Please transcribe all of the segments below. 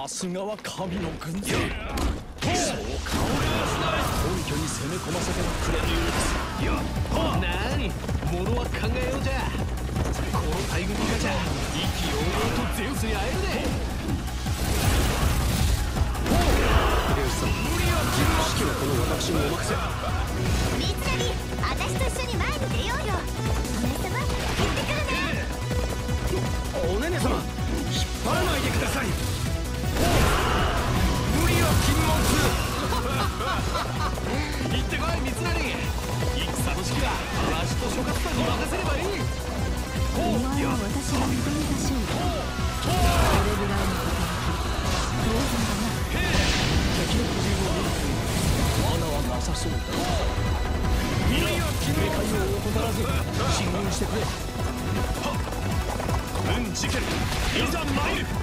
さすがは神の軍勢。そうか、本拠に攻め込ませてくれるようです。いや、 なに、物は考えようじゃ。この大軍に勝ちゃ意気揚々とゼウスに会えるで。 秀吉さん、指揮はこの私にお任せ。 三成、私と一緒に前に出ようよ。お姉様、行ってくるね。 おねね様、引っ張らないでください。無理は禁物。 行ってこい、三成。戦の指揮はわしと諸葛さんに任せればいい。 お前は私が認めた勝利。これぐらいのこと当然だな。 敵の布陣を見ると罠はなさそうだ。皆、警戒を怠らず進軍してくれ。 事件、いざ参る。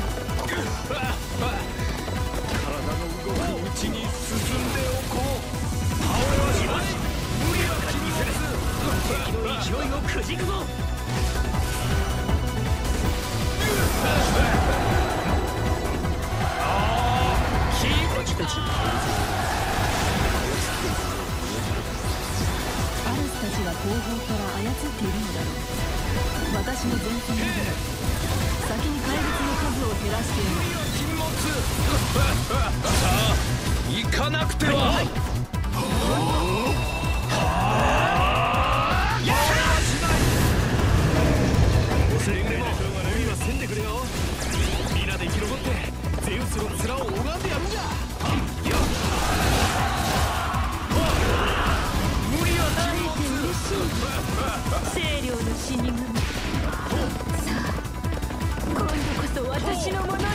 体の動くうちに進んでおこう。倒れはしない。無理は気にせず敵の勢いをくじくぞ。あちこちアルスたちが後方から操っているのだろう。私の前線で先に怪物の数を減らしている。 禁物。さあ、行かなくては。 くれぐれも無理はせんでくれよ。皆で生き残ってゼウスの面を拝んでやるんじゃ。 無理は会えて嬉しい。清涼の死神。さあ、今度こそ私のものに。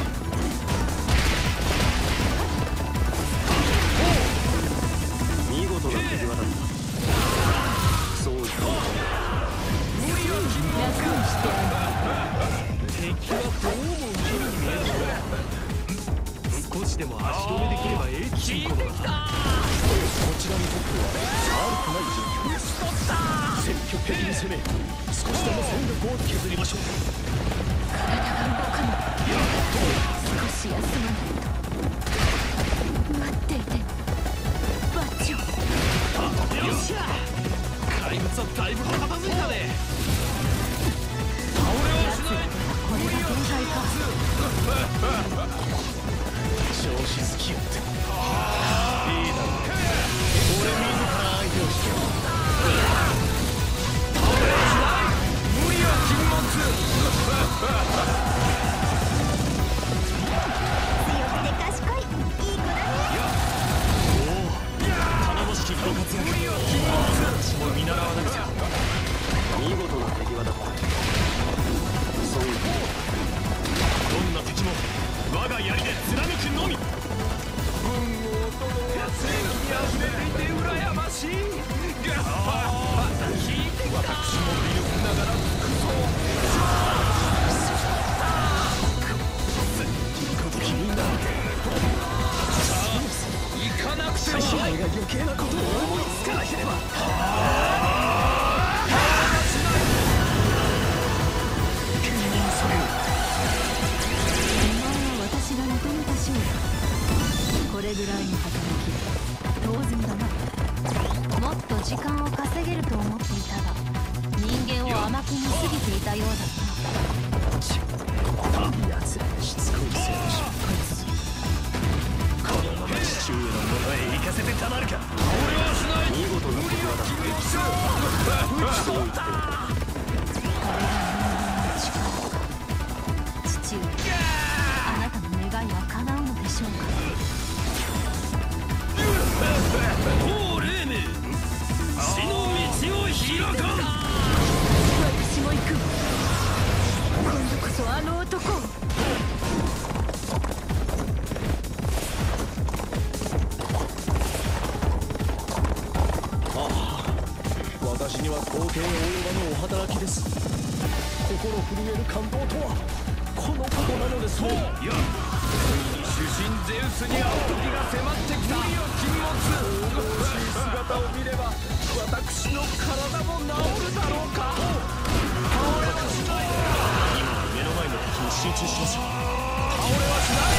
見事な手際だった。そう言った無理は禁物。 楽にしてあげる。 敵はどうも後ろに見えるのだ。少しでも足止めできればええちんこだ。 こちらにとっては悪くない状況です。積極的に攻め、少しでも戦力を削りましょう。 体が動かない。少し休まないと。待っていて、バッチョ。 よっしゃ、怪物はだいぶ片付いたね。 倒れはしない。 これが限界か。 調子好きよって。いいだろう。俺自ら相手をしてやる。倒れはしない。無理は禁物。 強くて賢い、いい子だね。 頼もしきご活躍。無理は禁物。私も見習わなくちゃ。見事な手際だった。そう。 どんな敵も我が槍で貫くのみ。 文豪殿は正義にあふれていて羨ましい。 聞いてきた。 私も微力ながら服装。いいこと気になる。さあ、行かなくては。師範が余計なことを思いつかなければ。牽引される。 お前は私が認めた勝利。これぐらいの働き当然だな。もっと時間を稼げると思っていたが、人間を甘く見すぎていたようだな。 奴らがしつこいせいで失敗する。このまま父上のもとへ行かせてたまるか。俺はしない。見事な手際だ。そう言って父上、あなたの願いは叶うのでしょうか。 お霊明、死の道を開かん。 私も行く。今度こそあの男を。 私には到底及ばぬお働きです。心震える感動とはこのことなのですね。いや、ついに主神ゼウスに会う時が迫ってきた。無理は禁物。美しい姿を見れば私の体も治るだろうか。倒れはしない。今は目の前の敵に集中しましょう。倒れはしない。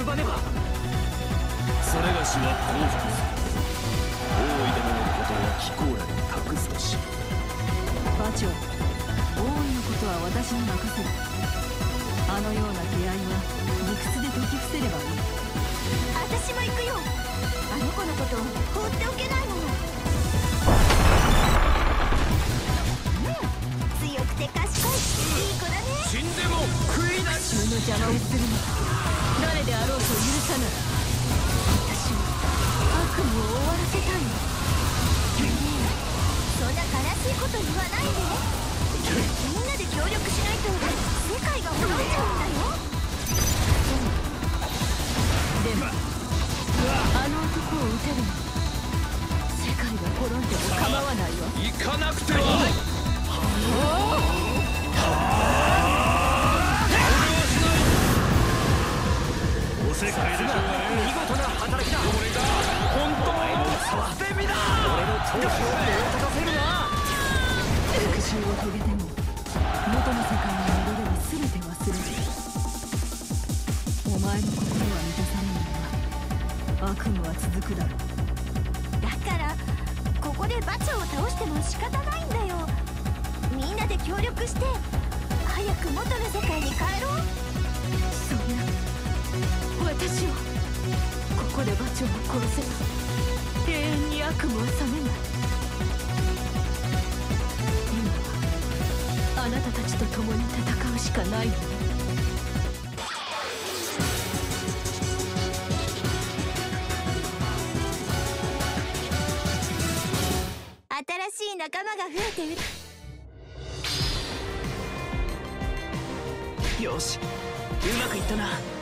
結ばねば。 それがしは降伏する。王位殿のことは貴公らに託すとし。 馬長、王位のことは私に任せる。あのような出会いは理屈で解き伏せればいい。 私も行くよ。あの子のこと放っておけないもの。強くて賢い、いい子だね。 死んでも悔いなし。 自分の邪魔をするのは誰であろうと許さない。私は悪夢を終わらせたいの。 そんな悲しいこと言わないで。みんなで協力しないと世界が滅びちゃうんだよ。 でもあの男を撃てるの世界が滅んでも構わないわ。 行かなくては。 おせっかいでしょうがね。 見事な働きだ。これが本当の捨て身だ。俺の闘志を燃えたかせるな。 復讐を遂げても元の世界に戻れば全て忘れる。お前の心は満たされないが悪夢は続くだろう。 だからここで馬長を倒しても仕方ないんだよ。みんなで協力して早く元の世界に帰ろう。 そんな私をここで馬長を殺せば永遠に悪夢は覚めない。今はあなたたちと共に戦うしかないのね。 新しい仲間が増えてる。 よし、うまくいったな。